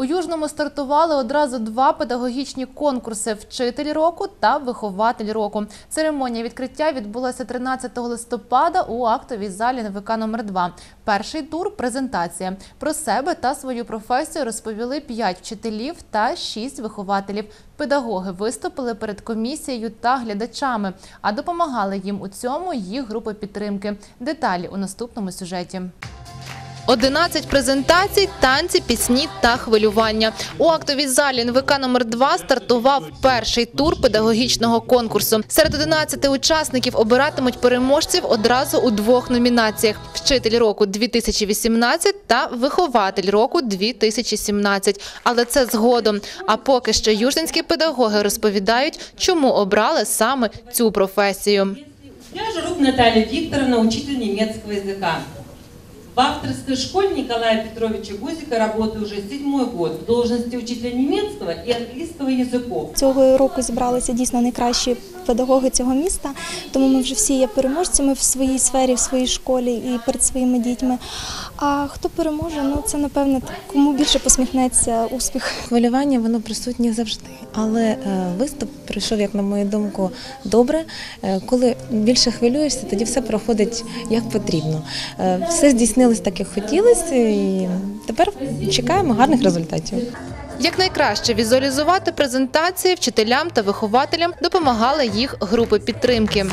Южному стартували одразу два педагогічні конкурси – «Вчитель року» та «Вихователь року». Церемонія відкриття відбулася 13 листопада у актовій залі НВК № 2. Перший тур – презентація. Про себе та свою професію розповіли 5 вчителів та 6 вихователів. Педагоги виступили перед комісією та глядачами, а допомагали їм у цьому їх групи підтримки. Деталі у наступному сюжеті. 11 презентацій, танці, пісні та хвилювання. У актовій залі НВК № 2 стартував перший тур педагогічного конкурсу. Серед 11 учасників обиратимуть переможців одразу у двох номінаціях – «Вчитель року 2018» та «Вихователь року 2017». Але це згодом. А поки що южненські педагоги розповідають, чому обрали саме цю професію. Я Жарук Наталья Викторовна, учитель немецкого языка. В авторской школе Николая Петровича Гузика работаю уже 7-й год в должности учителя немецкого и английского языков. Цього року зібралися дійсно найкращі педагоги цього міста, тому ми вже всі є переможцями в своїй сфері, в своїй школі і перед своїми дітьми. А хто переможе, ну це, напевно, кому більше посміхнеться успіх. Хвилювання, воно присутнє завжди, але виступ пройшов, як на мою думку, добре. Коли більше хвилюєшся, тоді все проходить як потрібно. Все здійснилось так, як хотілося, і тепер чекаємо гарних результатів. Якнайкраще візуалізувати презентації вчителям та вихователям допомагали їх групи підтримки.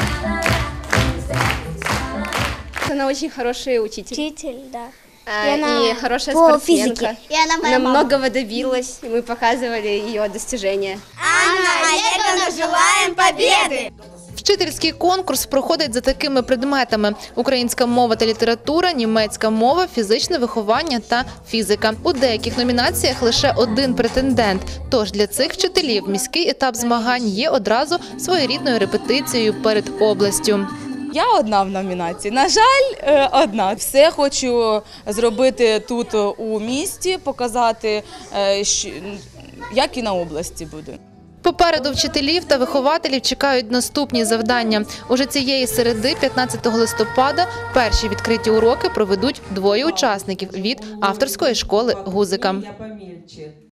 Она очень хороший учитель. Учитель, да. И хорошая по спортсменка. физике. И она моя Она мама. многого добилась, и мы показывали ее достижения. Анна Олеговна, желаем победы! Вчительський конкурс проходить за такими предметами – українська мова та література, німецька мова, фізичне виховання та фізика. У деяких номінаціях лише один претендент. Тож для цих вчителів міський етап змагань є одразу своєрідною репетицією перед областю. Я одна в номінації, на жаль, одна. Все хочу зробити тут у місті, показати, як і на області буде. Попереду вчителів та вихователів чекають наступні завдання. Уже цієї середи, 15 листопада, перші відкриті уроки проведуть двоє учасників від авторської школи Гузика.